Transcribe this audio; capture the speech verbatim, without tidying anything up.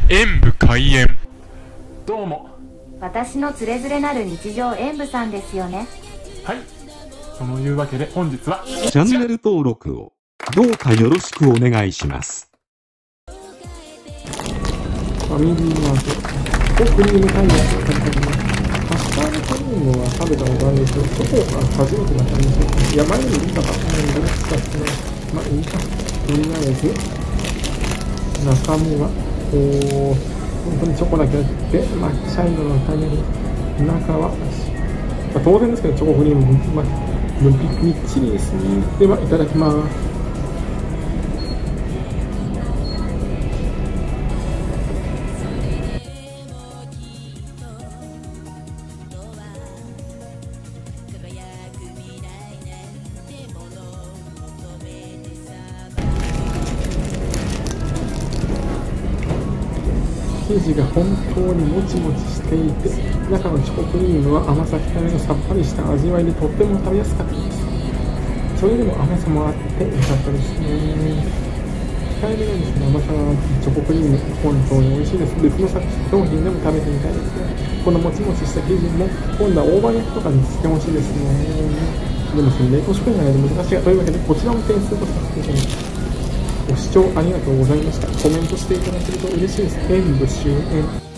演武開演。どうも。 私のつれづれなる日常演武さんですよね。 はい。そのいうわけで本日はチャンネル登録をどうかよろしくお願いします。 ファミリーマートとクリームタイヤを食べたります。カスタードクリームは食べたことあるんですけど、チョコが初めてだったんですよ。いや、前にも見たかったんで、どうしたってね。まあいいか。とりあえず、中身は、こう、本当にチョコだけあって、まあ、茶色のタイヤです。中は、まあ、当然ですけど、チョコクリーム、まあ、みっちりですね。では、いただきます。生地が本当にもちもちしていて、中のチョコクリームは甘さ控えめのさっぱりした味わいでとっても食べやすかったです。それでも甘さもあって良かったですね。控えめなんですね。甘さがチョコクリーム、本当に美味しいです。別の商品でも食べてみたいですね。このもちもちした生地も今度は大葉焼きとかにしてほしいですね。でもその冷凍食品がないと難しいが、というわけでこちらも点数とさせていただきます。ご視聴ありがとうございました。コメントしていただけると嬉しいです。演武終演。